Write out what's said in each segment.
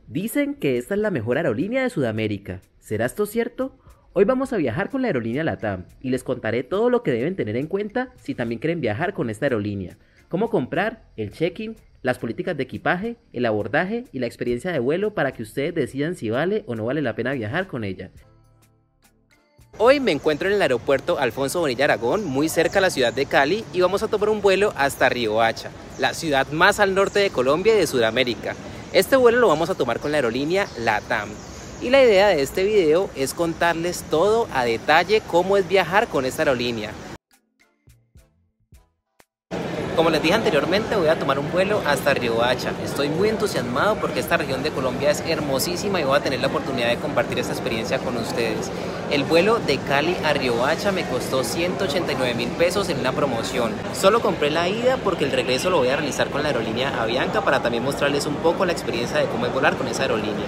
Dicen que esta es la mejor aerolínea de Sudamérica. ¿Será esto cierto? Hoy vamos a viajar con la aerolínea LATAM y les contaré todo lo que deben tener en cuenta si también quieren viajar con esta aerolínea. Cómo comprar, el check-in, las políticas de equipaje, el abordaje y la experiencia de vuelo para que ustedes decidan si vale o no vale la pena viajar con ella. Hoy me encuentro en el aeropuerto Alfonso Bonilla Aragón, muy cerca a la ciudad de Cali, y vamos a tomar un vuelo hasta Riohacha, la ciudad más al norte de Colombia y de Sudamérica. Este vuelo lo vamos a tomar con la aerolínea LATAM. Y la idea de este video es contarles todo a detalle cómo es viajar con esta aerolínea. Como les dije anteriormente, voy a tomar un vuelo hasta Riohacha. Estoy muy entusiasmado porque esta región de Colombia es hermosísima y voy a tener la oportunidad de compartir esta experiencia con ustedes. El vuelo de Cali a Riohacha me costó 189.000 pesos en una promoción. Solo compré la ida porque el regreso lo voy a realizar con la aerolínea Avianca para también mostrarles un poco la experiencia de cómo es volar con esa aerolínea.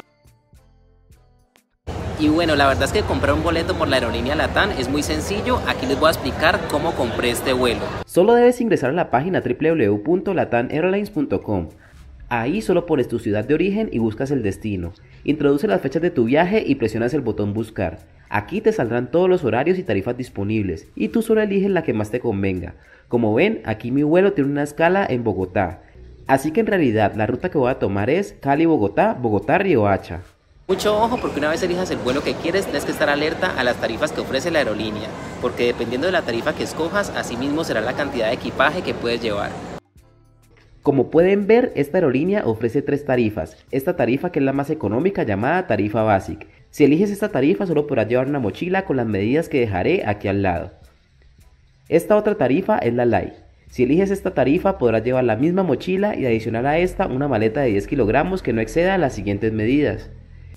Y bueno, la verdad es que comprar un boleto por la aerolínea LATAM es muy sencillo. Aquí les voy a explicar cómo compré este vuelo. Solo debes ingresar a la página www.latameairlines.com. Ahí solo pones tu ciudad de origen y buscas el destino. Introduce las fechas de tu viaje y presionas el botón buscar. Aquí te saldrán todos los horarios y tarifas disponibles y tú solo eliges la que más te convenga. Como ven, aquí mi vuelo tiene una escala en Bogotá. Así que en realidad la ruta que voy a tomar es Cali-Bogotá, Bogotá-Riohacha. Mucho ojo porque una vez elijas el vuelo que quieres tienes que estar alerta a las tarifas que ofrece la aerolínea, porque dependiendo de la tarifa que escojas, así mismo será la cantidad de equipaje que puedes llevar. Como pueden ver, esta aerolínea ofrece tres tarifas. Esta tarifa, que es la más económica, llamada tarifa Basic. Si eliges esta tarifa solo podrás llevar una mochila con las medidas que dejaré aquí al lado. Esta otra tarifa es la Light. Si eliges esta tarifa podrás llevar la misma mochila y adicional a esta una maleta de 10 kilogramos que no exceda las siguientes medidas.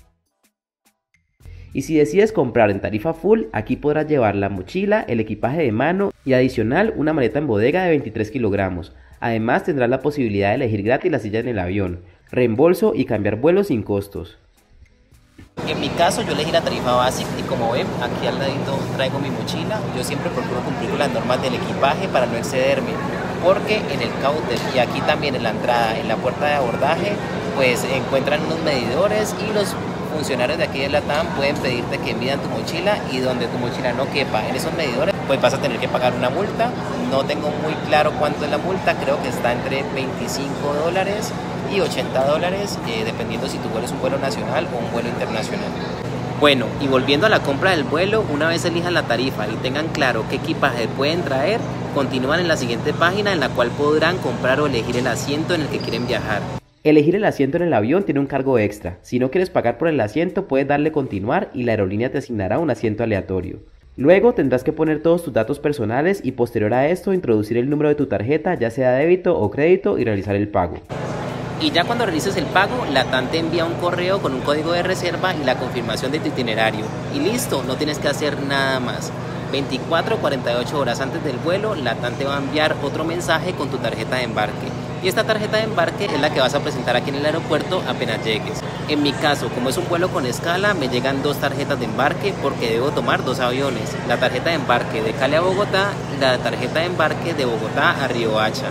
Y si decides comprar en tarifa full, aquí podrás llevar la mochila, el equipaje de mano y adicional una maleta en bodega de 23 kilogramos. Además tendrás la posibilidad de elegir gratis la silla en el avión, reembolso y cambiar vuelos sin costos. En mi caso yo elegí la tarifa básica y como ven, aquí al ladito traigo mi mochila. Yo siempre procuro cumplir con las normas del equipaje para no excederme, porque en el counter y aquí también en la entrada, en la puerta de abordaje, pues se encuentran unos medidores y los funcionarios de aquí de LATAM pueden pedirte que midan tu mochila y donde tu mochila no quepa en esos medidores, pues vas a tener que pagar una multa. No tengo muy claro cuánto es la multa, creo que está entre $25 y $80, dependiendo si tu vuelo es un vuelo nacional o un vuelo internacional. Bueno, y volviendo a la compra del vuelo, una vez elijan la tarifa y tengan claro qué equipaje pueden traer, continúan en la siguiente página en la cual podrán comprar o elegir el asiento en el que quieren viajar. Elegir el asiento en el avión tiene un cargo extra. Si no quieres pagar por el asiento, puedes darle continuar y la aerolínea te asignará un asiento aleatorio. Luego tendrás que poner todos tus datos personales y posterior a esto introducir el número de tu tarjeta, ya sea débito o crédito, y realizar el pago. Y ya cuando realices el pago, LATAM te envía un correo con un código de reserva y la confirmación de tu itinerario. Y listo, no tienes que hacer nada más. 24 o 48 horas antes del vuelo, LATAM te va a enviar otro mensaje con tu tarjeta de embarque. Y esta tarjeta de embarque es la que vas a presentar aquí en el aeropuerto apenas llegues. En mi caso, como es un vuelo con escala, me llegan dos tarjetas de embarque porque debo tomar dos aviones. La tarjeta de embarque de Cali a Bogotá y la tarjeta de embarque de Bogotá a Riohacha.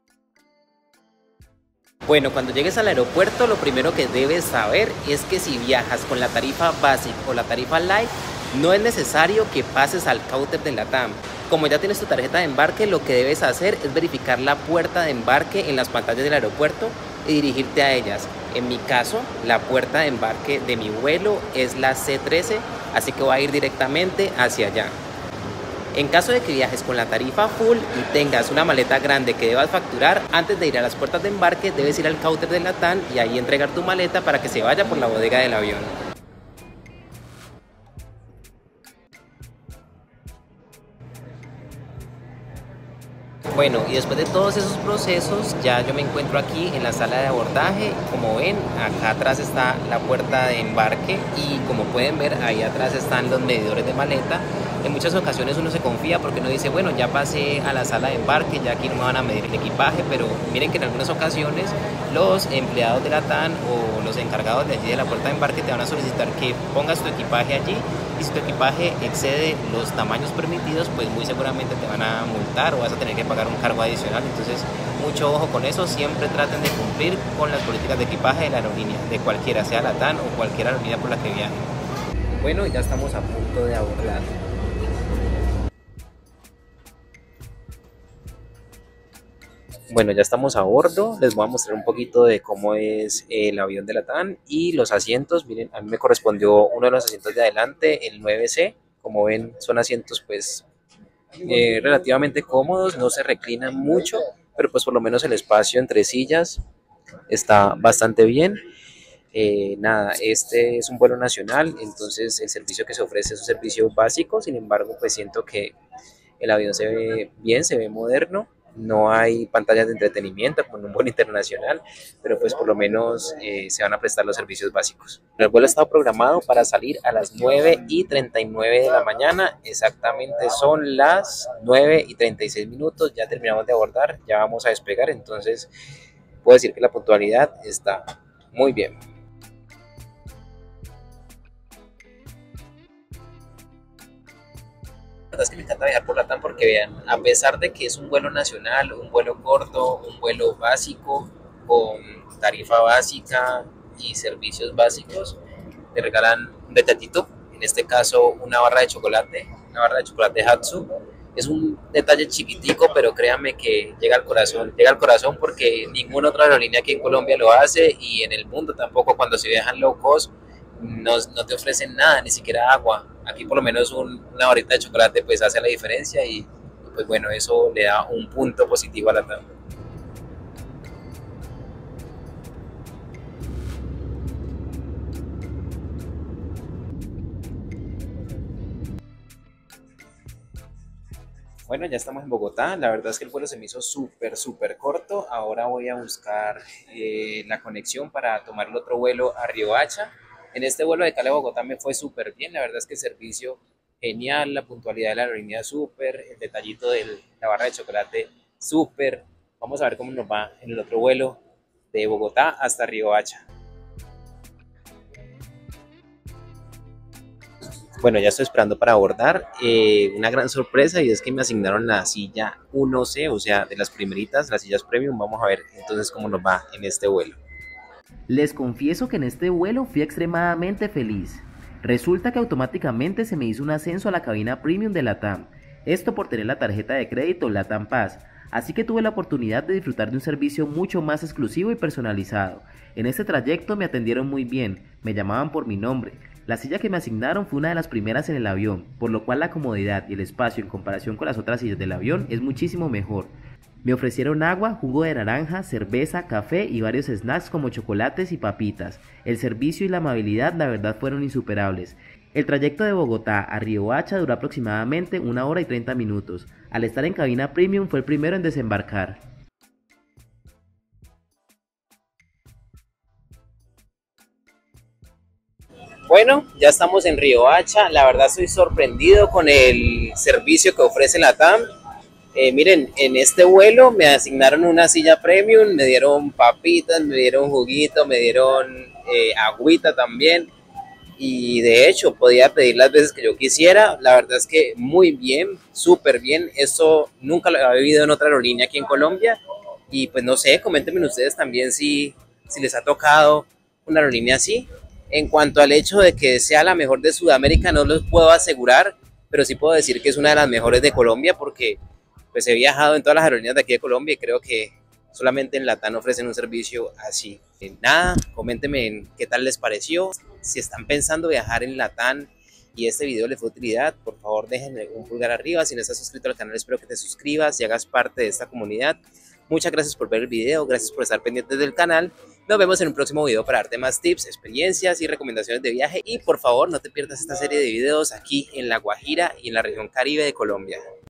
Bueno, cuando llegues al aeropuerto, lo primero que debes saber es que si viajas con la tarifa Basic o la tarifa Light, no es necesario que pases al counter de LATAM. Como ya tienes tu tarjeta de embarque, lo que debes hacer es verificar la puerta de embarque en las pantallas del aeropuerto y dirigirte a ellas. En mi caso, la puerta de embarque de mi vuelo es la C13, así que voy a ir directamente hacia allá. En caso de que viajes con la tarifa full y tengas una maleta grande que debas facturar, antes de ir a las puertas de embarque debes ir al counter de LATAM y ahí entregar tu maleta para que se vaya por la bodega del avión. Bueno, y después de todos esos procesos, ya yo me encuentro aquí en la sala de abordaje. Como ven, acá atrás está la puerta de embarque y como pueden ver, ahí atrás están los medidores de maleta. En muchas ocasiones uno se confía porque uno dice, bueno, ya pasé a la sala de embarque, ya aquí no me van a medir el equipaje, pero miren que en algunas ocasiones los empleados de la TAN o los encargados de allí de la puerta de embarque te van a solicitar que pongas tu equipaje allí, y si tu equipaje excede los tamaños permitidos, pues muy seguramente te van a multar o vas a tener que pagar un cargo adicional. Entonces, mucho ojo con eso, siempre traten de cumplir con las políticas de equipaje de la aerolínea, de cualquiera, sea la TAN o cualquier aerolínea por la que viajen. Bueno, ya estamos a punto de abordar. Bueno, ya estamos a bordo, les voy a mostrar un poquito de cómo es el avión de la TAN y los asientos. Miren, a mí me correspondió uno de los asientos de adelante, el 9C. Como ven, son asientos pues relativamente cómodos, no se reclinan mucho, pero pues por lo menos el espacio entre sillas está bastante bien. Nada, este es un vuelo nacional, entonces el servicio que se ofrece es un servicio básico. Sin embargo, pues siento que el avión se ve bien, se ve moderno. No hay pantallas de entretenimiento como en un vuelo internacional, pero pues por lo menos se van a prestar los servicios básicos. El vuelo está programado para salir a las 9:39 de la mañana, exactamente son las 9:36. Ya terminamos de abordar, ya vamos a despegar, entonces puedo decir que la puntualidad está muy bien. La verdad es que me encanta viajar por Latam porque vean, a pesar de que es un vuelo nacional, un vuelo corto, un vuelo básico, con tarifa básica y servicios básicos, te regalan un detallito, en este caso una barra de chocolate Hatsu. Es un detalle chiquitico, pero créanme que llega al corazón porque ninguna otra aerolínea aquí en Colombia lo hace y en el mundo tampoco. Cuando se viajan low cost no te ofrecen nada, ni siquiera agua. Aquí por lo menos una barrita de chocolate pues hace la diferencia y pues bueno, eso le da un punto positivo a la tabla. Bueno, ya estamos en Bogotá. La verdad es que el vuelo se me hizo súper corto. Ahora voy a buscar la conexión para tomar el otro vuelo a Riohacha. En este vuelo de Cali a Bogotá me fue súper bien. La verdad es que el servicio genial, la puntualidad de la aerolínea súper, el detallito de la barra de chocolate súper. Vamos a ver cómo nos va en el otro vuelo de Bogotá hasta Riohacha. Bueno, ya estoy esperando para abordar. Una gran sorpresa y es que me asignaron la silla 1C, o sea, de las primeritas, las sillas premium. Vamos a ver entonces cómo nos va en este vuelo. Les confieso que en este vuelo fui extremadamente feliz. Resulta que automáticamente se me hizo un ascenso a la cabina premium de LATAM, esto por tener la tarjeta de crédito LATAM Pass, así que tuve la oportunidad de disfrutar de un servicio mucho más exclusivo y personalizado. En este trayecto me atendieron muy bien, me llamaban por mi nombre. La silla que me asignaron fue una de las primeras en el avión, por lo cual la comodidad y el espacio en comparación con las otras sillas del avión es muchísimo mejor. Me ofrecieron agua, jugo de naranja, cerveza, café y varios snacks como chocolates y papitas. El servicio y la amabilidad la verdad fueron insuperables. El trayecto de Bogotá a Riohacha duró aproximadamente 1 hora y 30 minutos. Al estar en cabina premium fue el primero en desembarcar. Bueno, ya estamos en Riohacha. La verdad estoy sorprendido con el servicio que ofrece la TAM. Miren, en este vuelo me asignaron una silla premium, me dieron papitas, me dieron juguito, me dieron agüita también. Y de hecho podía pedir las veces que yo quisiera. La verdad es que muy bien, súper bien. Esto nunca lo había vivido en otra aerolínea aquí en Colombia. Y pues no sé, coméntenme ustedes también si les ha tocado una aerolínea así. En cuanto al hecho de que sea la mejor de Sudamérica, no los puedo asegurar, pero sí puedo decir que es una de las mejores de Colombia porque pues he viajado en todas las aerolíneas de aquí de Colombia y creo que solamente en LATAM ofrecen un servicio así. Nada, coméntenme en qué tal les pareció. Si están pensando viajar en LATAM y este video les fue de utilidad, por favor déjenme un pulgar arriba. Si no estás suscrito al canal, espero que te suscribas y hagas parte de esta comunidad. Muchas gracias por ver el video, gracias por estar pendientes del canal. Nos vemos en un próximo video para darte más tips, experiencias y recomendaciones de viaje. Y por favor no te pierdas esta serie de videos aquí en La Guajira y en la región Caribe de Colombia.